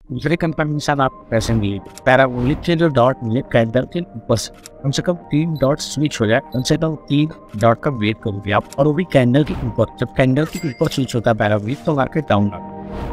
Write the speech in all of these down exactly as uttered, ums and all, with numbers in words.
दूसरे कंपनी के साथ आपको पैसे मिले। पैराबोलिक के जो डॉट मिले कैंडल के ऊपर से कम से कम तीन डॉट स्विच हो जाए, कम से कम तीन डॉट का वेट करोगे आप, और वो भी कैंडल के ऊपर। जब कैंडल के ऊपर स्विच होता है पैराबोलिक तो मार्केट डाउन आता है।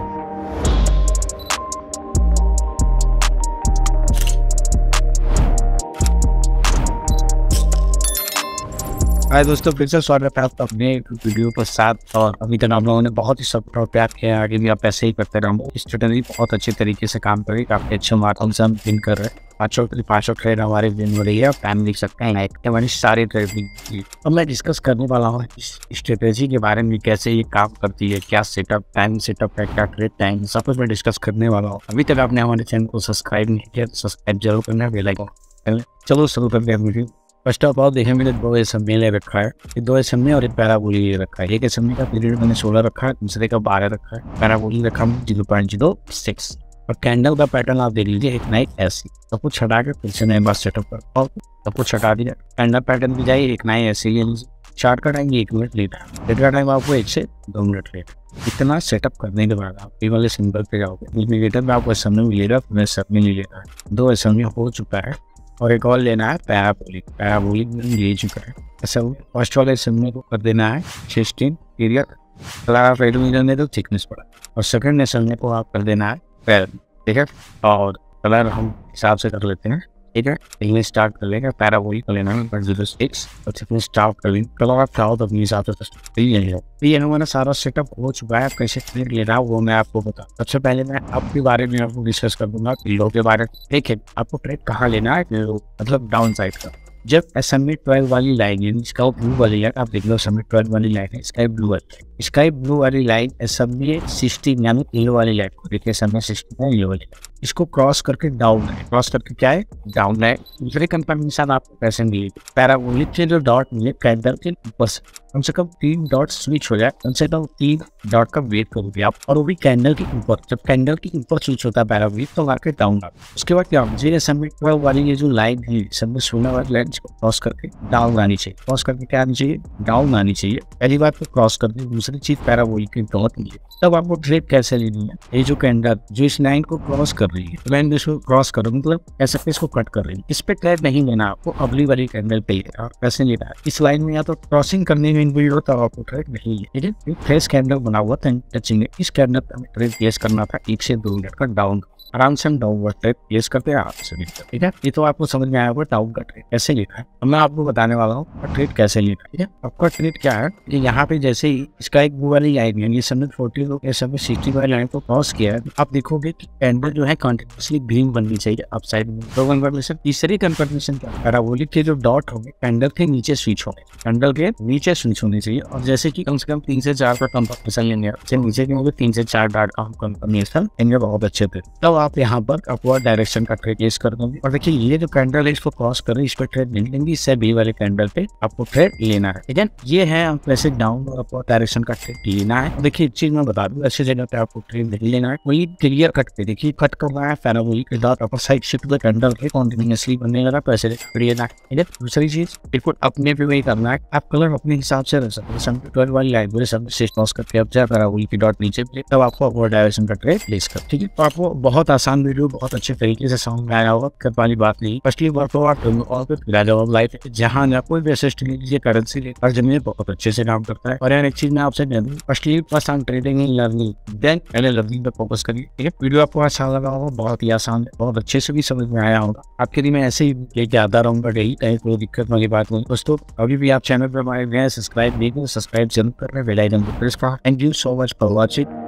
हाय दोस्तों, फिर से स्वागत है आपका अपने वीडियो के साथ। और अभी तक आप लोगों ने बहुत ही सपोर्ट और प्यार किया है, आगे भी आप ऐसे ही करते रहो। स्ट्रेटजी बहुत अच्छे तरीके से काम करेगी, काफी अच्छे मार्जिन से हम विन कर रहे हैं। पाँचों पाँचों ट्रेड हमारे विन हो रही है। टाइम देख सकते हैं लाइक हमारी सारी ट्रेडिंग। अब मैं डिस्कस करने वाला हूँ इस स्ट्रेटेजी के बारे में, कैसे ये काम करती है, क्या सेटअप टाइम सेटअप है, क्या ट्रेड टाइम, सब कुछ मैं डिस्कस करने वाला हूँ। अभी तक आपने हमारे चैनल को सब्सक्राइब नहीं किया तो सब्सक्राइब जरूर करना, बेल आइकन। चलो शुरू करते हैं वीडियो। फर्स्ट ऑफ ऑल देखें, मैंने दो एस एम ले रखा है, ये दो एस एम और एक पैराबोली ले रखा है। एक एस एम का पीरियड मैंने सोलह रखा है, दूसरे का बारह रखा है, पैराबोली रखा है जीरो पॉइंट जीरो सिक्स। और कैंडल का पैटर्न आप देख लीजिए, एक नाइट ऐसी। सब कुछ हटा के फिर से नए बार सेटअप कर और सब कुछ हटा दिया। कैंडल पैटर्न भी जाइए, एक नाइट ऐसी ले लीजिए। चार्ट का टाइम एक मिनट लेता है, डेट का टाइम आपको एक से दो मिनट लेता है। इतना सेटअप करने के बाद आप ये वाले सिंबल पे जाओगे, इंडिकेटर में आपको एस एम में मिलेगा, मैं सब में ले लेता है। दो एस एम हो चुका है और एक और लेना है पैराबोलिक। पैराबोलिक ले चुका है ऐसा। फर्स्ट वाले एसएमए को कर देना है सिक्सटीन पीरियड, अगर आप रेड मीटर में तो थिकनेस पड़ा। और सेकंड एसएमए को आप कर देना है पैर, ठीक है। और कलर हम हिसाब से कर लेते हैं, ठीक है। थिकनेस स्टार्ट कर लेंगे, पैराबोलिक कर लेना है जीरो सिक्स और थिकनेस स्टार्ट कर लेंगे। कलर आप चाहो तो अपने हिसाब से ये ये हमारा सारा सेटअप हो चुका है। कैसे ट्रेड लेना वो मैं आपको बता। सबसे पहले मैं आपके बारे में आपको डिस्कस कर दूंगा, लो के बारे में। देखिए आपको ट्रेड कहाँ लेना है, मतलब डाउन साइड का। जब एस एम ट्वेल्व वाली लाइन है, इसका ब्लू वाली है, आप देख लो एस एम ट्वेल्व वाली लाइन है, स्काई ब्लू वाली स्काई ब्लू वाली लाइन एस एम सिक्सटीन यानी येलो वाली लाइन को देखिए, एस एम सिक्सटीन है येलो वाली। इसको क्रॉस करके डाउन है, क्रॉस करके क्या है डाउन है। दूसरे कंपनी के साथ आपको पैसे मिले। पैराबोलिक के जो डॉट मिले कैंडल के ऊपर से कम से कम तीन डॉट स्विच हो जाए, कम से कम तीन डॉट का वेट करोगे आप, और वो भी कैंडल के ऊपर। जब कैंडल के ऊपर स्विच होता है पैराबोलिक तो मार्केट डाउन आता है। उसके बाद क्या होगा, एस एम ट्वेल्व वाली ये जो लाइन है, सब सोलह वाली लाइन क्रॉस करके डाउन आनी चाहिए। क्रॉस करके क्या आनी चाहिए, डाउन आनी चाहिए। पहली बात तो क्रॉस कर दी। दूसरी चीज पैराबोलिक की डॉट मिली, तब आपको ट्रेड कैसे लेनी है। ये जो कैंडल जो इस लाइन को क्रॉस कर रही है, लाइन इसको क्रॉस करो मतलब ऐसा इसको कट कर रही है, इस पे ट्रेड नहीं लेना आपको, अगली वाली कैंडल पे लेना। पैसे लेना है इस लाइन में, या तो क्रॉसिंग करने में इन्वॉल्व होता है आपको ट्रेड नहीं है, ठीक है। फ्रेश कैंडल बना हुआ था टचिंग, इस कैंडल पे हमें ट्रेड प्लेस करना था एक से दो मिनट का डाउन। आराम से हम डाउनवर्ड ट्रेड प्लेस करते हैं, आराम से लेते हैं, ठीक है। ये तो आपको समझ में आया होगा डाउन का ट्रेड कैसे लेना है। अब मैं आपको बताने वाला हूँ ट्रेड कैसे लेना है, ठीक है। आपका ट्रेड क्या है, यहाँ पे जैसे ही इसका एक वो वाली लाइन है, ये सबने फोर्टी लोग ऐसे में सिक्सटी वाली लाइन को क्रॉस किया है, आप देखोगे कि कैंडल जो है कंटिन्यूसली ग्रीन बननी चाहिए अप साइड में। तो कंफर्मेशन तीसरी कंफर्मेशन क्या है, पैराबोलिक के जो डॉट होंगे कैंडल के नीचे स्विच होंगे, कैंडल के नीचे स्विच होने चाहिए। और जैसे कि कम से कम तीन से चार का कंफर्मेशन लेंगे, नीचे के तीन से चार डॉट का कंफर्मेशन लेंगे बहुत अच्छे थे, तब आप यहाँ पर अपवर्ड डायरेक्शन का ट्रेड प्लेस कर दोगे। और देखिए ये जो कैंडल है इसको क्रॉस कर रही है, इस पर ट्रेड नहीं लेंगे, इससे बी वाले कैंडल पे आपको ट्रेड लेना है, ठीक है। ये है आप वैसे डाउन और अपवर्ड डायरेक्शन का ट्रेड लेना है। देखिए एक चीज मैं बता दूं, ऐसे जगह पे आपको ट्रेड नहीं लेना है, वही क्लियर कट पे देखिए कट करना है पैराबोलिक के dot upper side shift the candle के कंटिन्यूअसली बनने लगा, पैसे लेना है, ठीक है। दूसरी चीज बिल्कुल अपने पे वही करना है, आप कलर अपने हिसाब से रह सकते हैं। सेवेंटी ट्वेल्व वाली लाइन पूरे सब से क्रॉस करके अब जाए पैराबोलिक के डॉट नीचे पे, तब आपको अपवर्ड डायरेक्शन का ट्रेड प्लेस कर, ठीक है। तो आपको बहुत आसान वीडियो बहुत अच्छे तरीके से समझ में आया होगा, कर वाली बात नहीं। फर्स्टली वर्क और फिर जवाब लाइफ जहाँ ना कोई भी असिस्ट नहीं लीजिए, करेंसी लेकर जमीन बहुत अच्छे से काम करता है। और यार एक चीज मैं आपसे कह दूं, firstly first on trading in learning, then पहले लर्निंग पे फोकस करिए, ठीक है। वीडियो आपको अच्छा लगा होगा, बहुत ही आसान है, बहुत अच्छे से भी समझ में आया होगा। आपके लिए मैं ऐसे ही लेके आता रहूंगा डेली, कहीं कोई दिक्कत वाली बात नहीं। दोस्तों अभी भी आप चैनल पर हमारे नए सब्सक्राइब नहीं करें, सब्सक्राइब जरूर कर रहे, बेल आइकन को प्रेस करें। Thank you so much for watching.